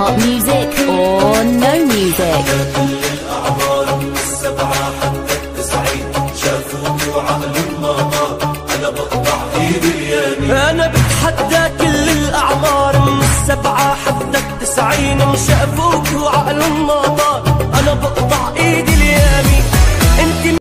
Hot music or no music. كل الأعمار من 7 حتى 90 شافوك وعقلهم ما طار. أنا بقطع إيدي اليمين. أنا بتحدى كل الأعمار من 7 حتى 90 شافوك وعقلهم ما طار. أنا بقطع إيدي اليمين.